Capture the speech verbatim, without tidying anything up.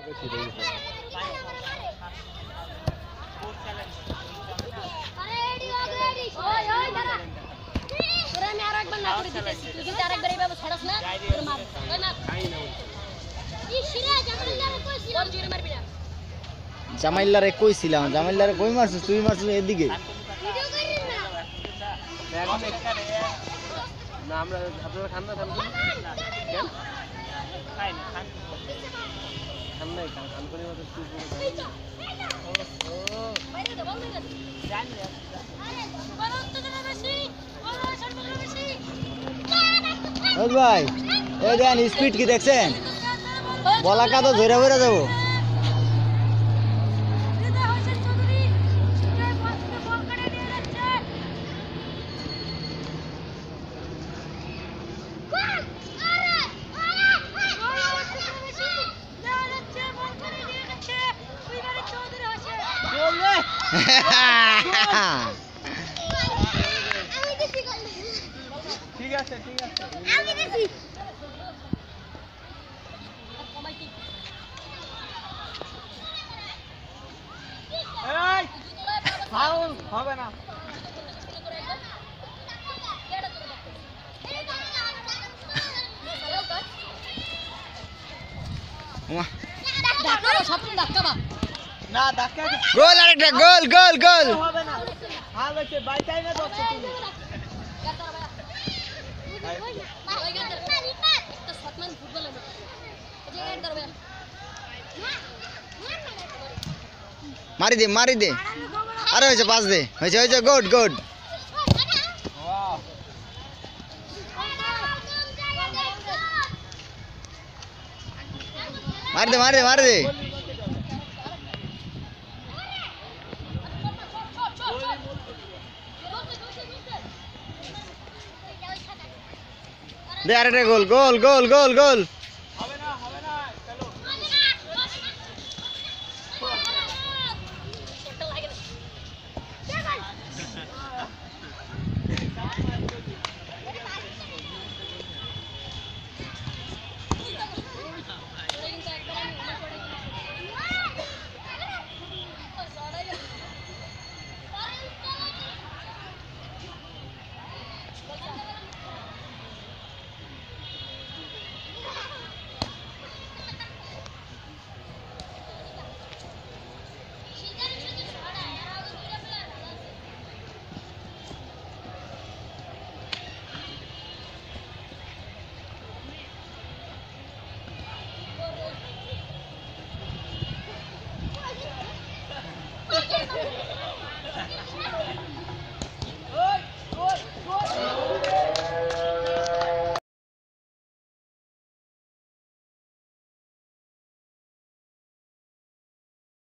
জামাইল্লারে কইছিলাম, জামাইল্লারে কই মারছিস তুই? মারছিস এদিকে না, আমরা আপনারা খান না খান খাই না খান খান নাই খান করে মতো ভাই এই দেন স্পিড কি দেখছেন? বলাকা তো ধরে ধরে যাবো। ঠিক আছে ঠিক আছে আমি দিছি এই ফাউল হবে না ধাক্কা সব ধাক্কা বা না ধাক্কা গোল আরেকটা গোল গোল গোল হবে না হাল হচ্ছে বাইটাই না দশ তুমি মারি দে মারি দে আরে হয়েছে পাস দে হয়েছে হয়েছে গুড গুড মারি দে মারি দে মারি দে দে আরেকটা গোল গোল গোল গোল গোল